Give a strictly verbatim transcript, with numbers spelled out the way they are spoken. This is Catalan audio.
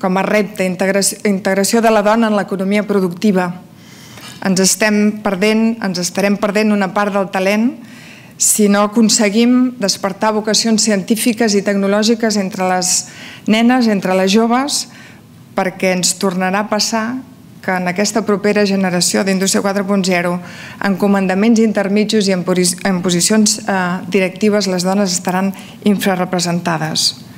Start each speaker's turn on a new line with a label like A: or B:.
A: com a repte, integració de la dona en l'economia productiva. Ens estem perdent, ens estarem perdent una part del talent si no aconseguim despertar vocacions científiques i tecnològiques entre les nenes, entre les joves, perquè ens tornarà a passar que en aquesta propera generació d'Indústria quatre punt zero, en comandaments intermitjos i en posicions directives, les dones estaran infrarrepresentades.